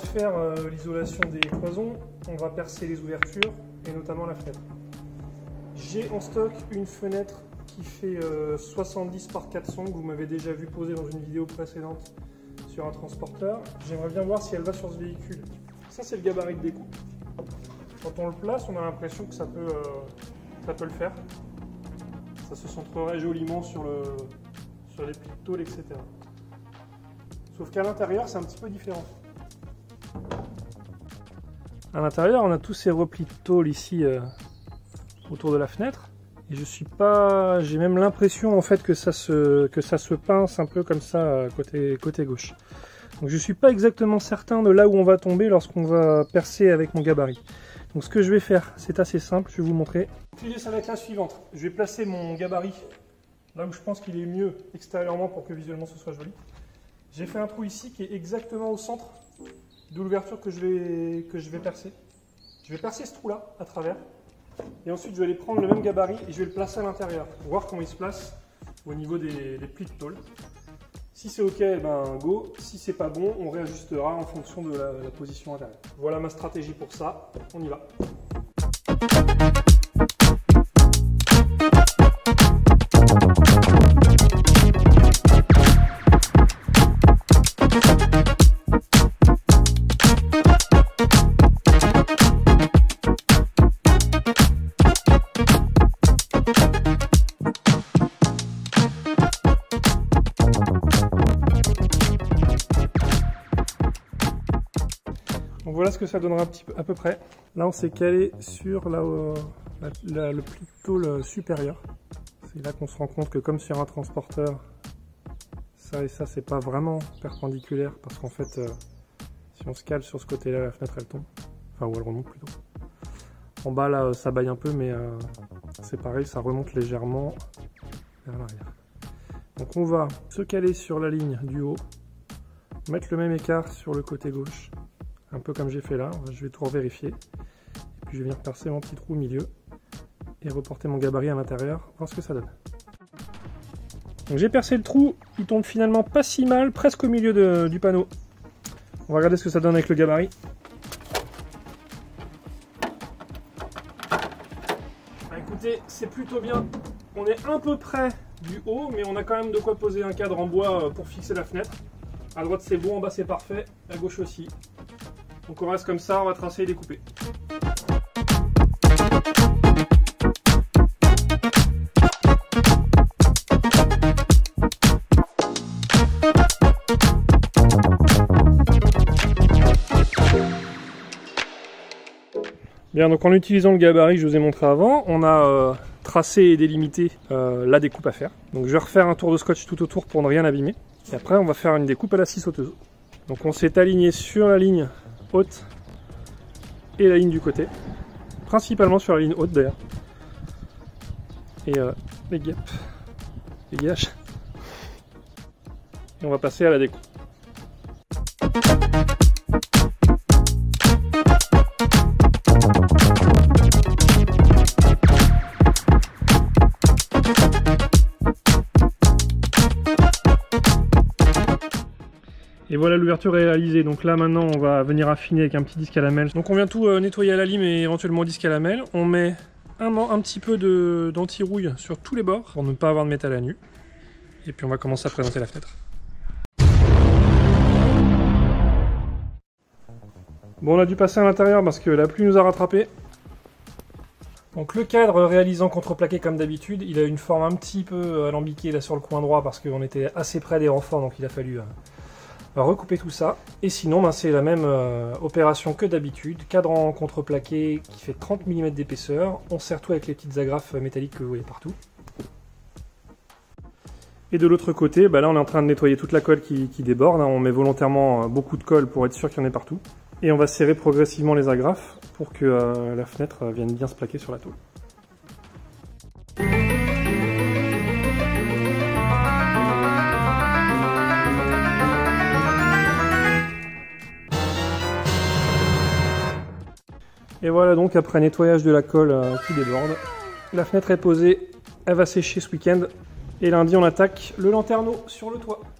faire l'isolation des cloisons, on va percer les ouvertures et notamment la fenêtre. J'ai en stock une fenêtre qui fait 70 par 400 que vous m'avez déjà vu poser dans une vidéo précédente sur un transporteur. J'aimerais bien voir si elle va sur ce véhicule. Ça, c'est le gabarit de découpe. Quand on le place, on a l'impression que ça peut le faire. Ça se centrerait joliment sur les plis de tôle, etc. Sauf qu'à l'intérieur, c'est un petit peu différent. À l'intérieur, on a tous ces replis de tôle ici autour de la fenêtre. Et j'ai même l'impression en fait que ça se pince un peu comme ça côté gauche. Donc je suis pas exactement certain de là où on va tomber lorsqu'on va percer avec mon gabarit. Donc ce que je vais faire, c'est assez simple, je vais vous montrer. L'idée, ça va être la suivante. Je vais placer mon gabarit là où je pense qu'il est mieux extérieurement pour que visuellement ce soit joli. J'ai fait un trou ici qui est exactement au centre de l'ouverture que je vais percer. Je vais percer ce trou là à travers. Et ensuite, je vais aller prendre le même gabarit et je vais le placer à l'intérieur pour voir comment il se place au niveau des plis de tôle. Si c'est OK, ben go. Si c'est pas bon, on réajustera en fonction de la position intérieure. Voilà ma stratégie pour ça. On y va. Donc voilà ce que ça donnera à peu près. Là on s'est calé sur le pli de tôle supérieur. C'est là qu'on se rend compte que comme sur un transporteur, ça et ça c'est pas vraiment perpendiculaire parce qu'en fait si on se cale sur ce côté là, la fenêtre elle tombe. Enfin ou elle remonte plutôt. En bas là ça baille un peu mais c'est pareil, ça remonte légèrement vers l'arrière. Donc on va se caler sur la ligne du haut, mettre le même écart sur le côté gauche. Un peu comme j'ai fait là, je vais tout revérifier. Et puis je vais venir percer mon petit trou au milieu et reporter mon gabarit à l'intérieur, voir ce que ça donne. Donc j'ai percé le trou, il tombe finalement pas si mal, presque au milieu du panneau. On va regarder ce que ça donne avec le gabarit. Bah écoutez, c'est plutôt bien. On est un peu près du haut, mais on a quand même de quoi poser un cadre en bois pour fixer la fenêtre. À droite c'est bon, en bas c'est parfait, à gauche aussi. Donc on reste comme ça, on va tracer et découper. Bien, donc en utilisant le gabarit que je vous ai montré avant, on a tracé et délimité la découpe à faire. Donc je vais refaire un tour de scotch tout autour pour ne rien abîmer. Et après on va faire une découpe à la scie sauteuse. Donc on s'est aligné sur la ligne haute et la ligne du côté, principalement sur la ligne haute d'ailleurs, et les gaps, les gâches, et on va passer à la découpe. Et voilà, l'ouverture est réalisée. Donc là maintenant on va venir affiner avec un petit disque à lamelles. Donc on vient tout nettoyer à la lime et éventuellement au disque à lamelles. On met un petit peu d'anti-rouille sur tous les bords pour ne pas avoir de métal à nu. Et puis on va commencer à présenter la fenêtre. Bon, on a dû passer à l'intérieur parce que la pluie nous a rattrapés. Donc le cadre réalisant contreplaqué comme d'habitude, il a une forme un petit peu alambiquée là sur le coin droit parce qu'on était assez près des renforts, donc il a fallu recouper tout ça. Et sinon ben, c'est la même opération que d'habitude, cadre en contreplaqué qui fait 30 mm d'épaisseur, on serre tout avec les petites agrafes métalliques que vous voyez partout. Et de l'autre côté, ben là on est en train de nettoyer toute la colle qui déborde, hein. On met volontairement beaucoup de colle pour être sûr qu'il y en ait partout. Et on va serrer progressivement les agrafes pour que la fenêtre vienne bien se plaquer sur la tôle. Et voilà donc après nettoyage de la colle qui déborde, la fenêtre est posée, elle va sécher ce week-end et lundi on attaque le lanterneau sur le toit.